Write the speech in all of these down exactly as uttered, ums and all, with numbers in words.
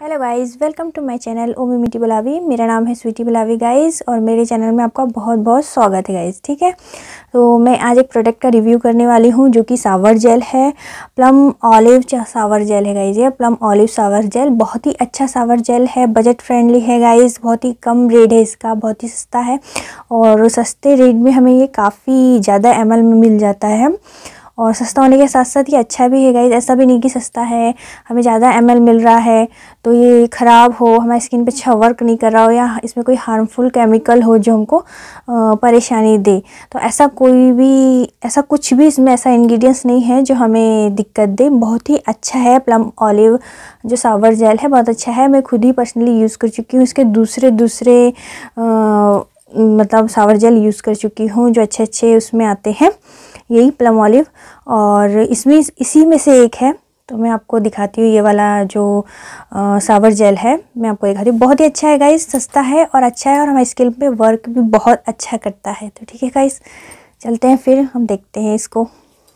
Hello guys, welcome to my channel ओमी मिट्टी बुलावी। मेरा नाम है स्वीटी बुलावी गाइस और मेरे चैनल में आपका बहुत बहुत स्वागत है गाइस। ठीक है, तो मैं आज एक प्रोडक्ट का रिव्यू करने वाली हूँ जो कि सावर जेल है। प्लम ऑलिव सावर जेल है गाइस। ये प्लम ऑलिव सावर जेल बहुत ही अच्छा सावर जेल है, बजट फ्रेंडली है गाइस। बहुत ही कम रेट है इसका, बहुत ही सस्ता है और सस्ते रेट में हमें ये काफ़ी ज़्यादा एम एल में मिल जाता है। और सस्ता होने के साथ साथ ये अच्छा भी है गाइस। ऐसा भी नहीं कि सस्ता है हमें ज़्यादा एम एल मिल रहा है तो ये ख़राब हो, हमारी स्किन पे अच्छा वर्क नहीं कर रहा हो या इसमें कोई हार्मफुल केमिकल हो जो हमको परेशानी दे। तो ऐसा कोई भी ऐसा कुछ भी इसमें ऐसा इंग्रेडिएंट्स नहीं है जो हमें दिक्कत दे। बहुत ही अच्छा है प्लम ऑलिव जो सावर जेल है, बहुत अच्छा है। मैं खुद ही पर्सनली यूज़ कर चुकी हूँ। इसके दूसरे दूसरे आ, मतलब सावर जेल यूज़ कर चुकी हूँ जो अच्छे अच्छे उसमें आते हैं, यही प्लम ऑलिव। और इसमें इसी में से एक है तो मैं आपको दिखाती हूँ। ये वाला जो आ, सावर जेल है मैं आपको दिखाती हूँ। बहुत ही अच्छा है गाइस, सस्ता है और अच्छा है और हमारी स्किन पे वर्क भी बहुत अच्छा करता है। तो ठीक है गाइस, चलते हैं फिर हम देखते हैं इसको।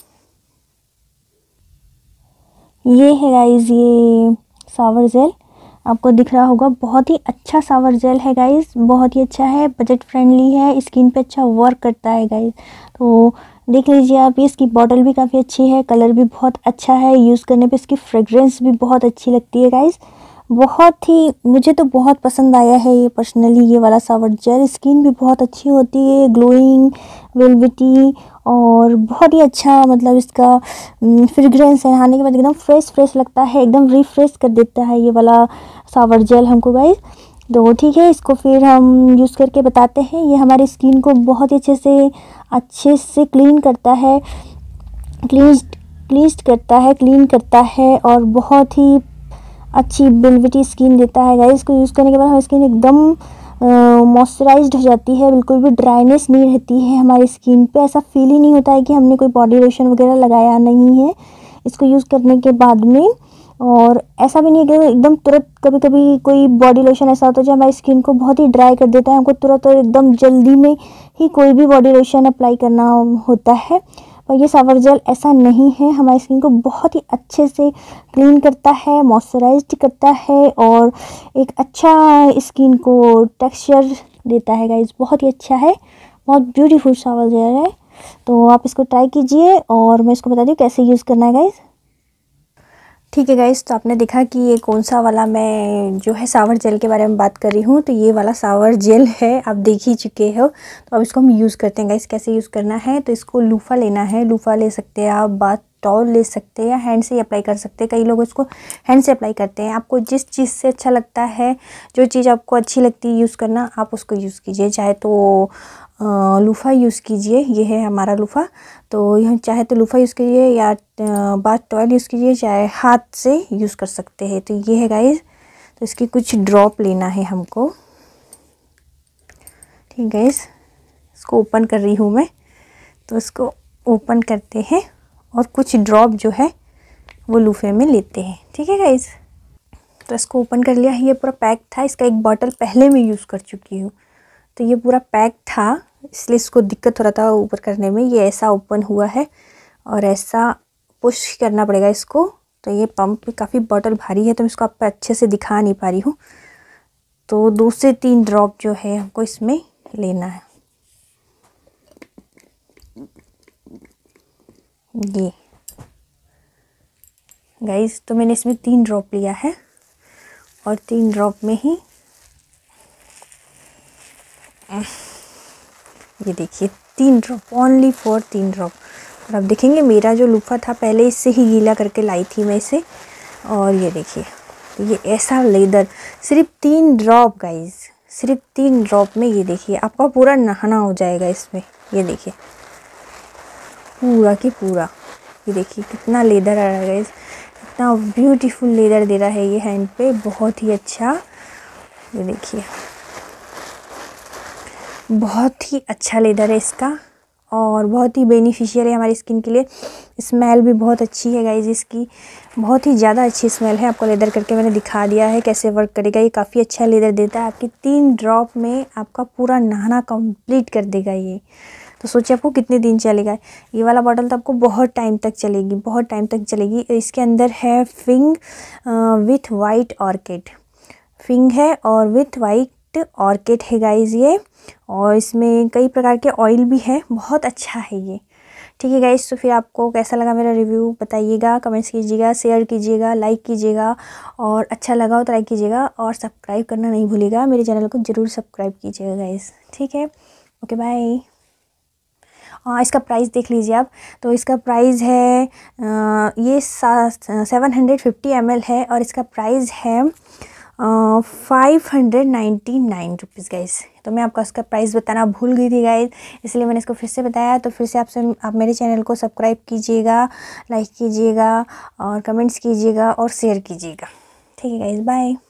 ये है गाइस, ये सावर जेल आपको दिख रहा होगा। बहुत ही अच्छा सावर जेल है गाइस, बहुत ही अच्छा है, बजट फ्रेंडली है, स्किन पे अच्छा वर्क करता है गाइस। तो देख लीजिए आप, इसकी बॉटल भी काफ़ी अच्छी है, कलर भी बहुत अच्छा है, यूज़ करने पे इसकी फ्रेग्रेंस भी बहुत अच्छी लगती है गाइस। बहुत ही मुझे तो बहुत पसंद आया है ये पर्सनली, ये वाला सावर जेल। स्किन भी बहुत अच्छी होती है, ग्लोइंग, वेलवेटी और बहुत ही अच्छा मतलब इसका फ्रेग्रेंस है। नहाने के बाद एकदम फ्रेश फ्रेश लगता है, एकदम रिफ्रेश कर देता है ये वाला सावर जेल हमको गाइस। तो ठीक है, इसको फिर हम यूज़ करके बताते हैं। ये हमारी स्किन को बहुत ही अच्छे से अच्छे से क्लीन करता है, क्लीन्स्ड क्लीन्स्ड करता है, क्लीन करता है और बहुत ही अच्छी वेलवेटी स्किन देता है गाइस। इसको यूज़ करने के बाद हमारी स्किन एकदम मॉइस्चराइज्ड हो जाती है, बिल्कुल भी ड्राइनेस नहीं रहती है हमारी स्किन पे। ऐसा फील ही नहीं होता है कि हमने कोई बॉडी लोशन वगैरह लगाया नहीं है इसको यूज़ करने के बाद में। और ऐसा भी नहीं है कि एकदम तुरंत, कभी कभी कोई बॉडी लोशन ऐसा होता है जो हमारी स्किन को बहुत ही ड्राई कर देता है, हमको तुरंत और एकदम जल्दी में ही कोई भी बॉडी लोशन अप्लाई करना होता है। पर ये सावर जेल ऐसा नहीं है, हमारी स्किन को बहुत ही अच्छे से क्लीन करता है, मॉइस्चराइज्ड करता है और एक अच्छा स्किन को टेक्सचर देता है गाइस। बहुत ही अच्छा है, बहुत ब्यूटीफुल सावर जेल है। तो आप इसको ट्राई कीजिए और मैं इसको बता दूँ कैसे यूज़ करना है गाइस। ठीक है गाइस, तो आपने देखा कि ये कौन सा वाला मैं जो है सावर जेल के बारे में बात कर रही हूँ। तो ये वाला सावर जेल है, आप देख ही चुके हो। तो अब इसको हम यूज़ करते हैं गाइस। कैसे यूज़ करना है, तो इसको लूफ़ा लेना है। लूफ़ा ले सकते हैं आप, बाथ टॉवल ले सकते हैं या हैंड से ही अप्लाई कर सकते हैं। कई लोग इसको हैंड से अप्लाई करते हैं। आपको जिस चीज़ से अच्छा लगता है, जो चीज़ आपको अच्छी लगती है यूज़ करना, आप उसको यूज़ कीजिए। चाहे तो लूफ़ा यूज़ कीजिए, ये है हमारा लूफ़ा। तो यह चाहे तो लूफ़ा यूज़ कीजिए या बाथ टॉवल यूज़ कीजिए, चाहे हाथ से यूज़ कर सकते हैं। तो ये है गाइस, तो इसकी कुछ ड्रॉप लेना है हमको। ठीक है गाइस, इसको ओपन कर रही हूँ मैं। तो इसको ओपन करते हैं और कुछ ड्रॉप जो है वो लूफ़े में लेते हैं। ठीक है गाइस, तो इसको ओपन कर लिया। ये पूरा पैक था, इसका एक बॉटल पहले मैं यूज़ कर चुकी हूँ तो ये पूरा पैक था, इसलिए इसको दिक्कत हो रहा था ऊपर करने में। ये ऐसा ओपन हुआ है और ऐसा पुश करना पड़ेगा इसको। तो ये पंप भी काफ़ी बॉटल भारी है तो मैं इसको आप पे अच्छे से दिखा नहीं पा रही हूँ। तो दो से तीन ड्रॉप जो है हमको इसमें लेना है। ये गाइस, तो मैंने इसमें तीन ड्रॉप लिया है और तीन ड्रॉप में ही ये देखिए तीन ड्रॉप, ओनली फॉर तीन ड्रॉप। और आप देखेंगे मेरा जो लूफ़ा था पहले इससे ही गीला करके लाई थी मैं इसे। और ये देखिए, ये ऐसा लेदर, सिर्फ तीन ड्रॉप गाइस, सिर्फ तीन ड्रॉप में ये देखिए आपका पूरा नहाना हो जाएगा इसमें। ये देखिए पूरा की पूरा, ये देखिए कितना लेदर आ रहा है गाइस, इतना ब्यूटीफुल लेदर दे रहा है ये हैंड पे, बहुत ही अच्छा। ये देखिए बहुत ही अच्छा लेदर है इसका और बहुत ही बेनिफिशियल है हमारी स्किन के लिए। स्मेल भी बहुत अच्छी है गाइस इसकी, बहुत ही ज़्यादा अच्छी स्मेल है। आपको लेदर करके मैंने दिखा दिया है कैसे वर्क करेगा। ये काफ़ी अच्छा लेदर देता है, आपकी तीन ड्रॉप में आपका पूरा नहाना कंप्लीट कर देगा ये। तो सोचिए आपको कितने दिन चलेगा। ये वाला बॉटल तो आपको बहुत टाइम तक चलेगी, बहुत टाइम तक चलेगी। इसके अंदर है fig with white orchid, fig है और विथ वाइट ऑर्किड है गाइज ये। और इसमें कई प्रकार के ऑयल भी है, बहुत अच्छा है ये। ठीक है गाइस, तो फिर आपको कैसा लगा मेरा रिव्यू बताइएगा, कमेंट्स कीजिएगा, शेयर कीजिएगा, लाइक कीजिएगा, और अच्छा लगा हो तो लाइक कीजिएगा, और सब्सक्राइब करना नहीं भूलिएगा। मेरे चैनल को ज़रूर सब्सक्राइब कीजिएगा गाइस। ठीक है, ओके बाय। हाँ, इसका प्राइस देख लीजिए आप। तो इसका प्राइस है आ, ये seven hundred fifty M L है, और इसका प्राइस है five hundred ninety nine rupees guys. तो मैं आपको इसका प्राइस बताना भूल गई थी गाइस, इसलिए मैंने इसको फिर से बताया। तो फिर से आपसे आप मेरे चैनल को सब्सक्राइब कीजिएगा, लाइक कीजिएगा, और कमेंट्स कीजिएगा, और शेयर कीजिएगा। ठीक है गाइस, बाय।